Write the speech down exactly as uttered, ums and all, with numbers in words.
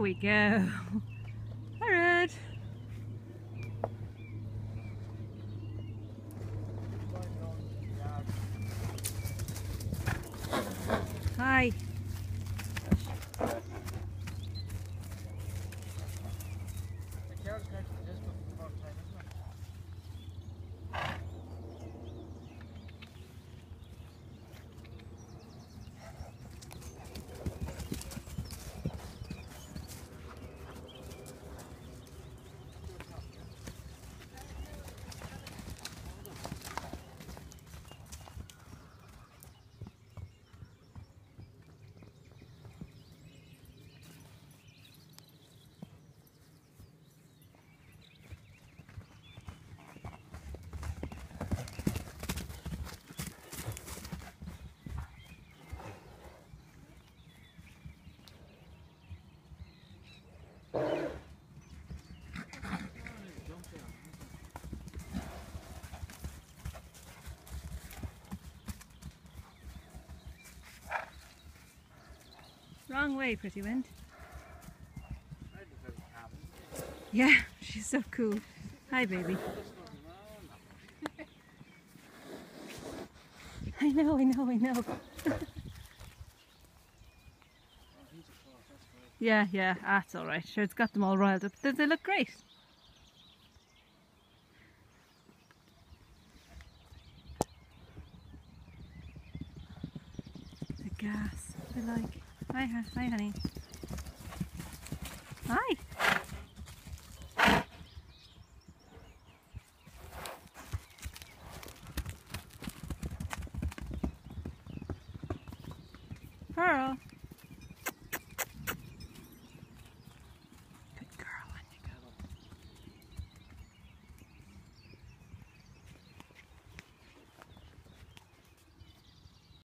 we go. Alright. Hi. Wrong way, pretty wind. Yeah, she's so cool. Hi, baby. I know, I know, I know. Yeah, yeah, that's all right. Sure, it's got them all riled up. They, they look great. The gas, I like. Hi, hi, hi, honey. Hi. Pearl.